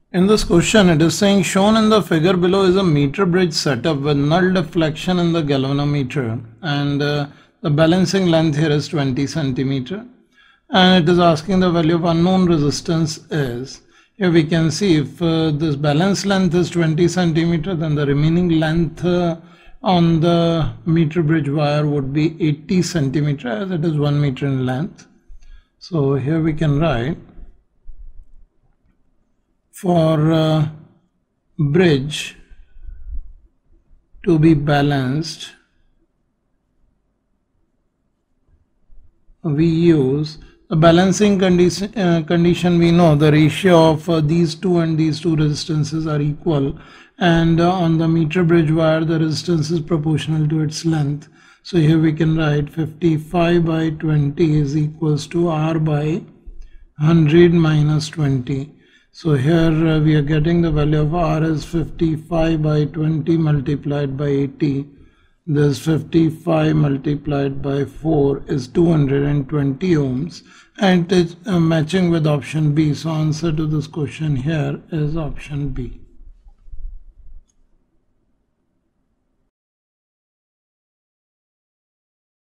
In this question, it is saying shown in the figure below is a meter bridge setup with null deflection in the galvanometer, and the balancing length here is 20 centimeter, and it is asking the value of unknown resistance is. Here we can see if this balance length is 20 centimeter, then the remaining length on the meter bridge wire would be 80 centimeter, as it is 1 meter in length. So here we can write, for bridge to be balanced, we use the balancing condition. We know the ratio of these two and these two resistances are equal, and on the meter bridge wire the resistance is proportional to its length. So here we can write 55 by 20 is equals to R by 100 minus 20. So here we are getting the value of R is 55 by 20 multiplied by 80. This 55 multiplied by 4 is 220 ohms, and it is matching with option B. So answer to this question here is option B.